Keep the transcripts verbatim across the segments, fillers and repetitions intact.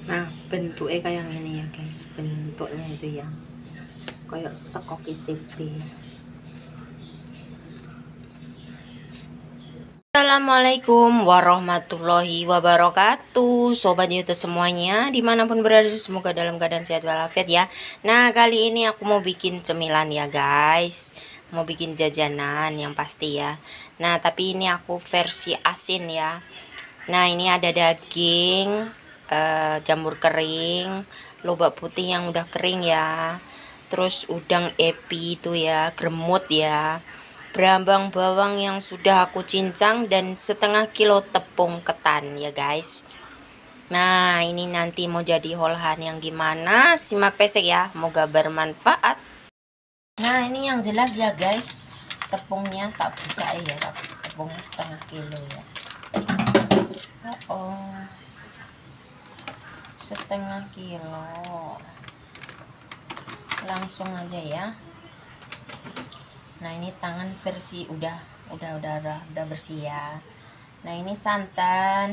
Nah, bentuknya kayak ini ya guys, bentuknya itu ya kayak sekoki sipil. Assalamualaikum warahmatullahi wabarakatuh, sobat YouTube semuanya dimanapun berada, semoga dalam keadaan sehat walafiat ya. Nah, kali ini aku mau bikin cemilan ya guys, mau bikin jajanan yang pasti ya. Nah, tapi ini aku versi asin ya. Nah, ini ada daging, eh, jamur kering, lobak putih yang udah kering ya, terus udang epi itu ya, gremut ya, berambang bawang yang sudah aku cincang, dan setengah kilo tepung ketan ya guys. Nah, ini nanti mau jadi olahan yang gimana, simak pesek ya, moga bermanfaat. Nah, ini yang jelas ya guys, tepungnya tak buka ya, tepungnya setengah kilo ya. Oh, oh. Setengah kilo, langsung aja ya. Nah, ini tangan versi udah udah udah udah, udah bersih ya. Nah, ini santan.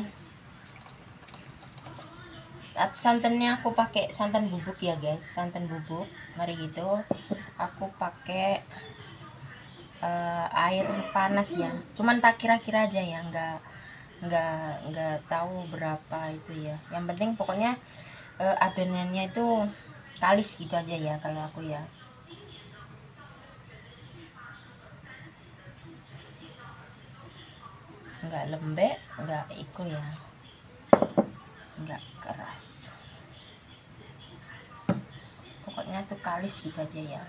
Santannya aku pakai santan bubuk ya guys, santan bubuk. Mari gitu, aku pakai uh, air panas ya. Cuman tak kira-kira aja ya, nggak nggak nggak tahu berapa itu ya. Yang penting pokoknya uh, adonannya itu kalis gitu aja ya kalau aku ya. Nggak lembek, nggak iko ya, nggak keras, pokoknya tuh kalis gitu aja ya.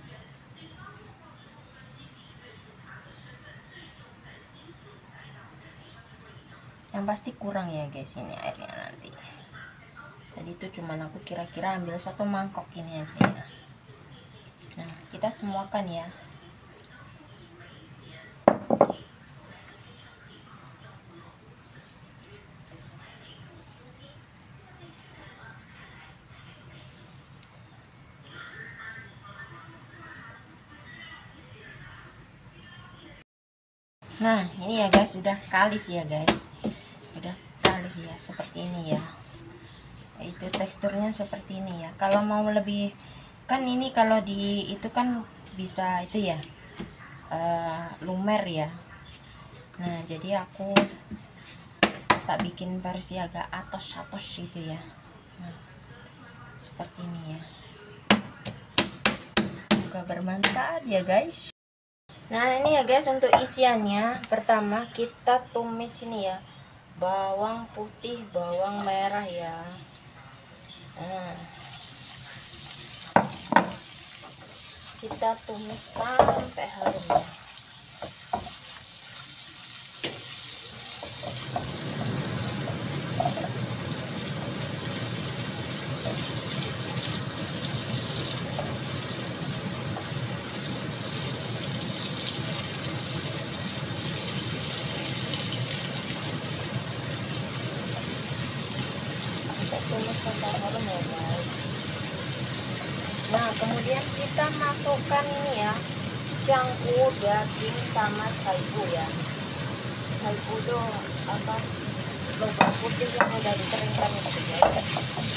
Yang pasti kurang ya guys ini airnya nanti. Tadi itu cuman aku kira-kira ambil satu mangkok ini aja ya. Nah, kita semuakan ya. Nah, ini ya guys, sudah kalis ya guys, udah kalis ya, seperti ini ya. Itu teksturnya seperti ini ya. Kalau mau lebih, kan ini kalau di itu kan bisa itu ya, uh, lumer ya. Nah, jadi aku tak bikin versi agak atos-atos gitu ya. Nah, seperti ini ya. Semoga bermanfaat ya guys. Nah, ini ya guys untuk isiannya. Pertama kita tumis ini ya, bawang putih, bawang merah ya. Nah, kita tumis sampai harum ya. Tumis sampai harum ya guys. Nah, kemudian kita masukkan ini ya, cangku, daging sama caipu ya. Caipu itu apa, lobak putih yang udah dikeringkan itu guys.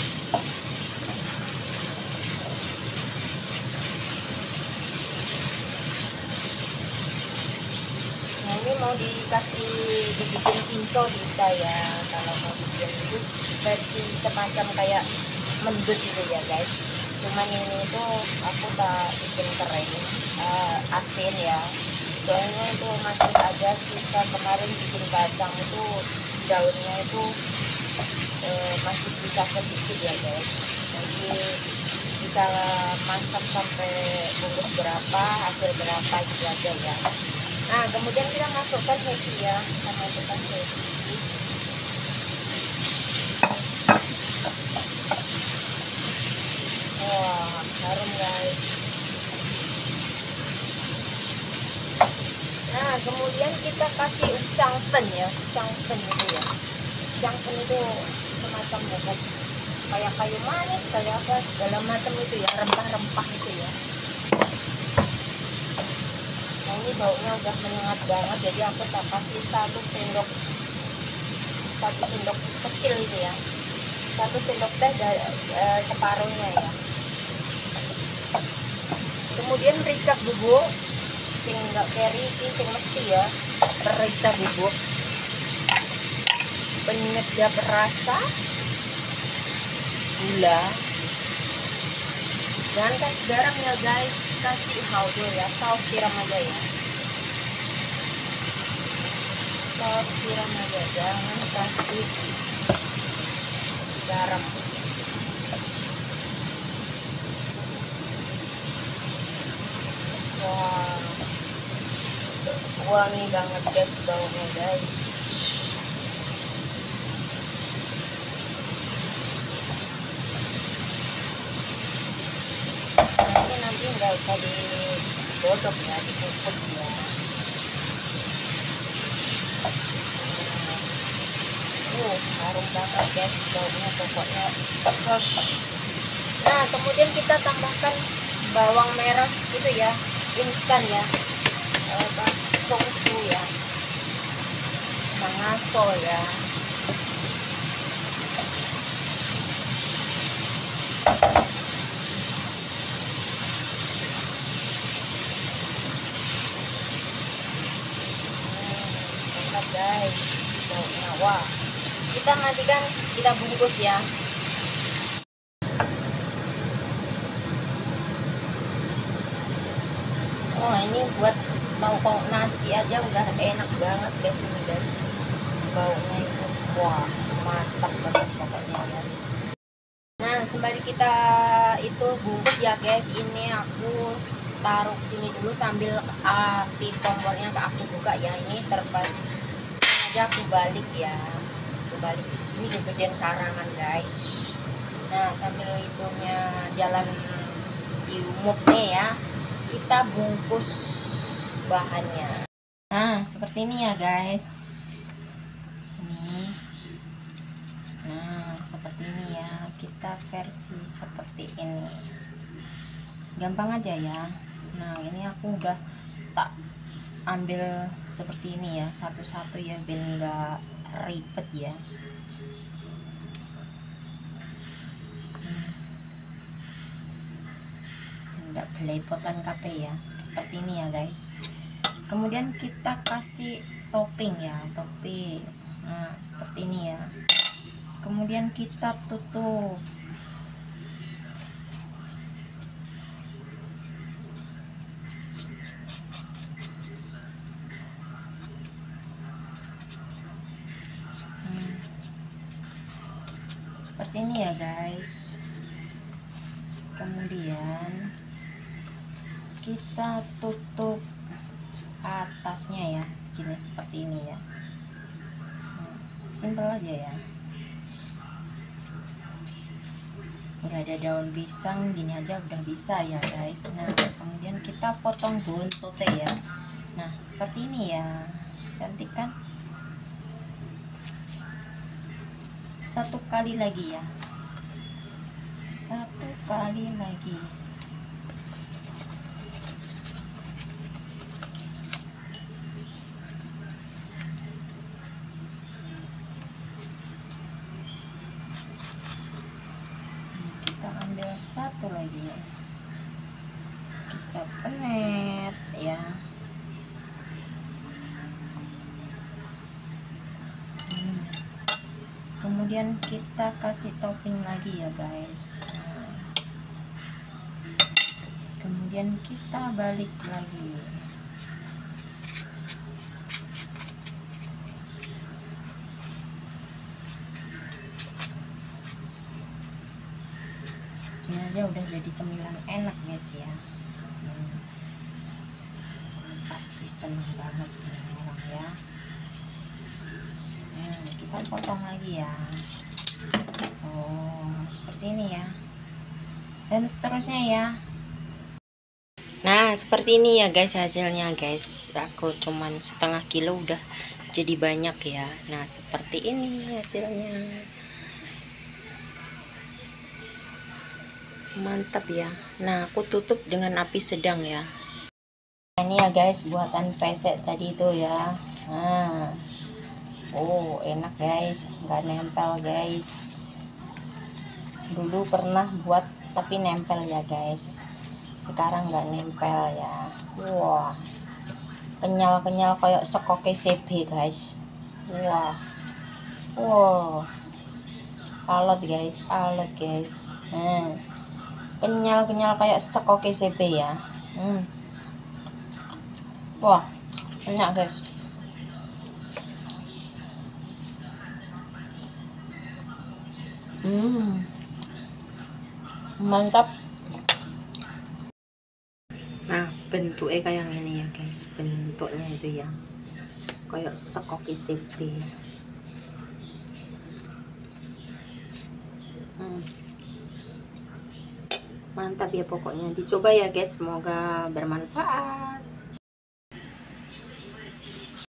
Nah, ini mau dikasih dibikin kinco bisa ya, kalau mau bikin itu versi semacam kayak mendut gitu ya guys. Cuman ini tuh aku tak bikin kering, uh, asin ya, soalnya itu masih ada sisa kemarin bikin kacang itu, daunnya itu uh, masih bisa sedikit ya guys. Jadi bisa masak sampai bungkus berapa, hasil berapa gitu aja ya. Nah, kemudian kita masukkan heki ya, kita masukkan heki. Wah, harum guys. Nah, kemudian kita kasih usangpen ya, usangpen itu ya. Usangpen itu semacam bubuk kayak kayu manis, kayak apa segala macam itu ya, rempah-rempah itu ya. Nah, ini baunya udah menyengat banget, jadi aku tak kasih satu sendok satu sendok kecil itu ya. satu sendok teh dari uh, separuhnya ya. Kemudian rica bubuk sing enggak keri iki sing mesti ya, rica bubuk, penyedap rasa, gula. Jangan kasih garam ya guys, kasih haldo ya, saus tiram aja ya, saus tiram aja, jangan kasih garam. Wah, wangi banget guys baunya guys. Ini nanti nggak usah digodok ya, dikukus ya. Uh, harum banget guys baunya pokoknya. Terus, nah kemudian kita tambahkan bawang merah gitu ya, instan ya, apa songsu ya, cangaso ya. Mantap guys baunya. Wah, kita nanti kan kita bungkus ya. Oh, ini buat lauk nasi aja udah enak banget guys ini guys. Baunya itu wah mantap banget pokoknya ya. Nah sembari kita itu bungkus ya guys, ini aku taruh sini dulu sambil api kompornya ke aku buka ya. Ini terpas sengaja aku balik ya, aku balik. Ini kegedean sarangan guys. Nah sambil itunya jalan diumup nih ya, kita bungkus bahannya. Nah seperti ini ya guys, ini. Nah seperti ini ya, kita versi seperti ini, gampang aja ya. Nah ini aku udah tak ambil seperti ini ya, satu-satu ya, biar nggak ribet ya. Nggak belepotan kape ya, seperti ini ya guys. Kemudian kita kasih topping ya, topping. Nah seperti ini ya. Kemudian kita tutup. Hmm. Seperti ini ya guys. Kemudian kita tutup atasnya ya, gini seperti ini ya. Simpel aja ya, nggak ada daun pisang, gini aja udah bisa ya guys. Nah kemudian kita potong buntutnya ya. Nah seperti ini ya, cantik kan. Satu kali lagi ya, satu kali lagi. Satu lagi kita penet ya. hmm. Kemudian kita kasih topping lagi ya guys. Nah. Kemudian kita balik lagi. Ini aja udah jadi cemilan enak guys ya. hmm. Pasti seneng banget nih orang ya. Nah, kita potong lagi ya. Oh seperti ini ya, dan seterusnya ya. Nah seperti ini ya guys hasilnya guys. Aku cuman setengah kilo udah jadi banyak ya. Nah seperti ini hasilnya. Mantap ya. Nah aku tutup dengan api sedang ya. Nah, ini ya guys buatan pesek tadi itu ya. Nah oh enak guys, nggak nempel guys. Dulu pernah buat tapi nempel ya guys, sekarang nggak nempel ya. Wah, kenyal-kenyal kayak sekoke C B guys. Wah, wow, alot guys, alot guys. Hmm. Kenyal-kenyal kayak sekoke C B ya. Hmm. Wah, enak guys. Hmm, mantap. Nah, bentuknya kayak ini ya guys, bentuknya itu ya kayak sekoki C B. Hmm. Mantap ya pokoknya, dicoba ya guys, semoga bermanfaat.